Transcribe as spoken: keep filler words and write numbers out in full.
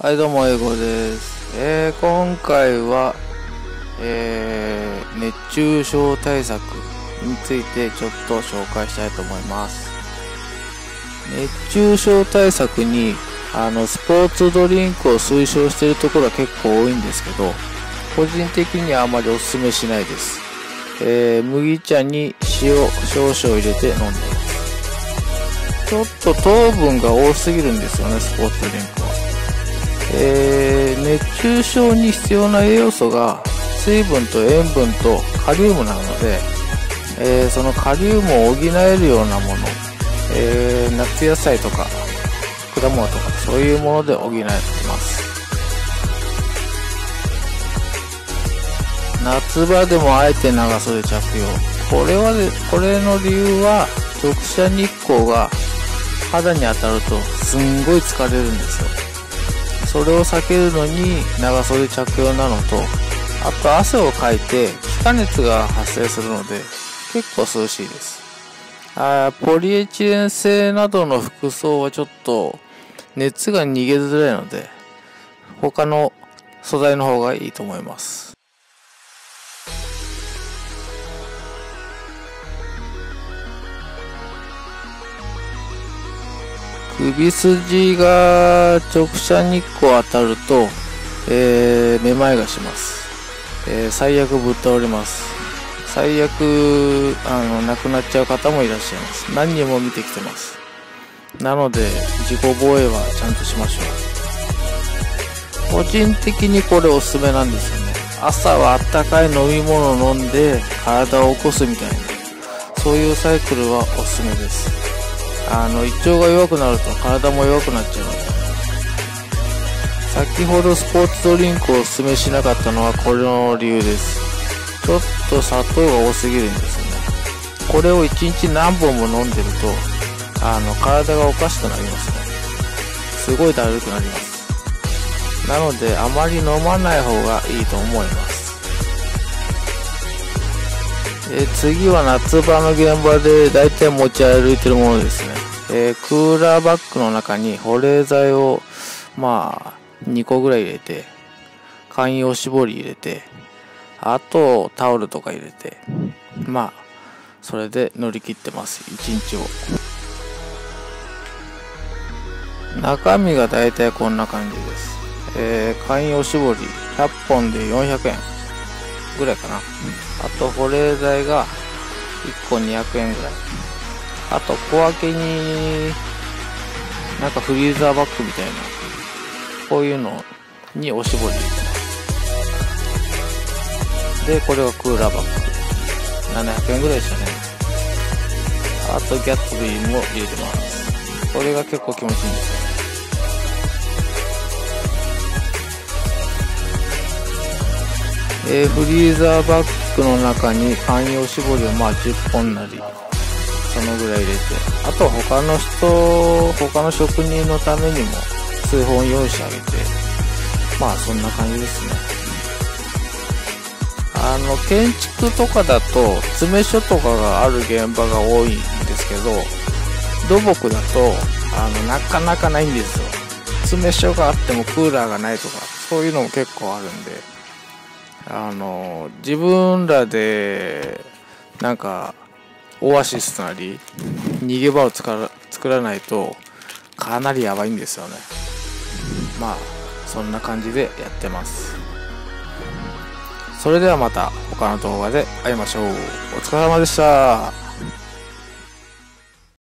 はい、どうも、英語です。えー、今回は、えー、熱中症対策についてちょっと紹介したいと思います。熱中症対策に、あの、スポーツドリンクを推奨しているところは結構多いんですけど、個人的にはあまりお勧めしないです。えー、麦茶に塩少々入れて飲んでいます。ちょっと糖分が多すぎるんですよね、スポーツドリンクは。えー、熱中症に必要な栄養素が水分と塩分とカリウムなので、えー、そのカリウムを補えるようなもの、えー、夏野菜とか果物とかそういうもので補えてます。夏場でもあえて長袖着用。これはで、これの理由は直射日光が肌に当たるとすんごい疲れるんですよ。それを避けるのに長袖着用なのと、あと汗をかいて気化熱が発生するので結構涼しいです。あポリエチレン製などの服装はちょっと熱が逃げづらいので他の素材の方がいいと思います。首筋が直射日光当たると、えー、めまいがします。えー、最悪ぶっ倒れます。最悪あの亡くなっちゃう方もいらっしゃいます。何人も見てきてます。なので自己防衛はちゃんとしましょう。個人的にこれおすすめなんですよね。朝はあったかい飲み物を飲んで体を起こすみたいな、そういうサイクルはおすすめです。あの胃腸が弱くなると体も弱くなっちゃうので、先ほどスポーツドリンクをおすすめしなかったのはこれの理由です。ちょっと砂糖が多すぎるんですよね。これをいちにち何本も飲んでるとあの体がおかしくなりますね。すごいだるくなります。なのであまり飲まない方がいいと思います。え次は夏場の現場でだいたい持ち歩いてるものですね。えー、クーラーバッグの中に保冷剤をまあにこぐらい入れて、観葉絞り入れて、あとタオルとか入れて、まあそれで乗り切ってます、一日を。中身がだいたいこんな感じです。えー、観葉絞りひゃっぽんでよんひゃくえんぐらいかな。あと保冷剤がいっこにひゃくえんぐらい。あと小分けになんかフリーザーバッグみたいな、こういうのにおしぼり入れてます。でこれがクーラーバッグななひゃくえんぐらいでしたね。あとギャッツビーも入れてます。これが結構気持ちいいんですよね。えー、フリーザーバッグの中に観葉絞りをまあじゅっぽんなりそのぐらい入れて、あと他の人他の職人のためにも数本用意してあげて、まあそんな感じですね。あの建築とかだと詰め所とかがある現場が多いんですけど、土木だとあのなかなかないんですよ。詰め所があってもクーラーがないとかそういうのも結構あるんで、あの自分らでなんかオアシスなり逃げ場を作ら、作らないとかなりやばいんですよね。まあそんな感じでやってます。それではまた他の動画で会いましょう。お疲れ様でした。